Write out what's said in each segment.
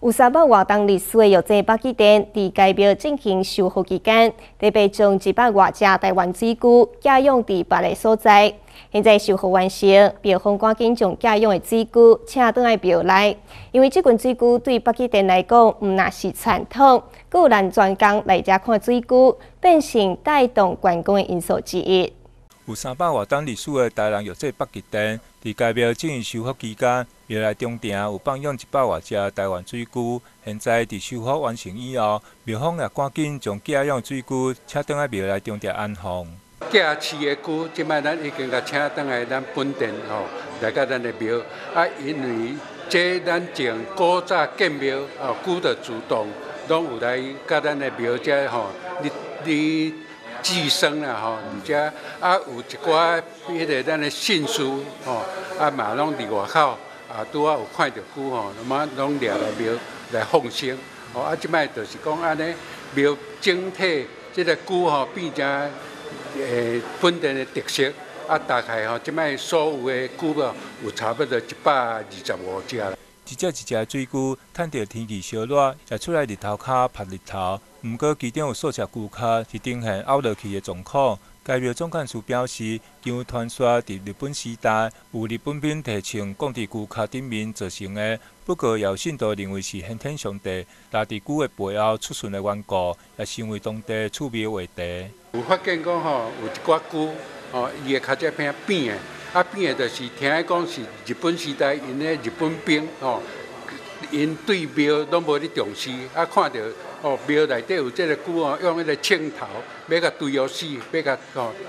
有3百多栋历史的药剂北极店，伫该庙进行修复期间，特别将100多只台湾水龟寄养伫别个所在。现在修复完成，庙方赶紧将寄养的水龟请倒来庙内，因为这群水龟对北极店来讲，唔那是传统，更有人专工来遮看水龟，变成带动观光的因素之一。 有300多栋历史的台南药剂北极店，伫该庙进行修复期间，庙内中庭有放养100多只台湾水龟。现在伫修复完成以后，庙方也赶紧将寄养水龟请倒来庙内中庭安放。 寄饲的龟，即摆咱已经甲请倒来咱本店吼，来到咱的庙。因为这咱前古早建庙龟的自动，拢有来甲咱的庙遮吼，你寄生啦吼，而且有一寡迄个咱的信士吼，嘛拢伫外口拄有看到龟吼，拢掠来庙来放生。即摆就是讲安尼，庙整体即个龟吼变成本地的特色。大概即摆所有的龟有差不多125只啦。一只水龟趁着天气烧热，也出来日头骹晒日头。毋过，其中有数只龟壳是呈现凹落去的状况。该庙总干事表示，因为传说伫日本时代有日本兵提枪降伫龟壳顶面造成的，不过也有信徒认为是先天上帝拉伫龟的背后出现的缘故，也成为当地趣味的话题。 有发现讲有一寡龟伊的脚趾片扁的，扁的就是听讲是日本时代因的日本兵因对庙拢无咧重视，看到庙内底有这个龟用迄个枪头要甲对落死，要甲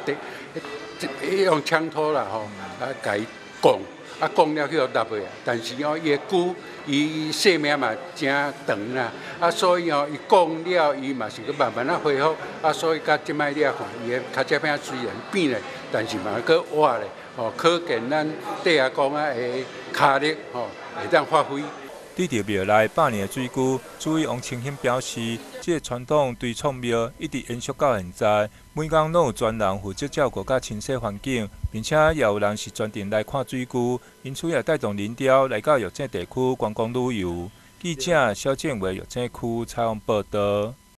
用枪托啦甲伊讲，讲了去互落去。但是伊的龟伊生命嘛真长啦，所以伊讲了伊嘛是去慢慢恢复，所以到即摆你看伊的脚趾片虽然扁咧，但是嘛佫活咧，可见咱底下讲的脚力会当发挥。 伫着庙内百年的水龟，主委王清兴表示，这个传统对创庙一直延续到现在。每工拢有专人负责照顾甲清洗环境，并且也有人是专程来看水龟，因此也带动人潮来到药井地区观光旅游。记者肖建伟药井区采访报道。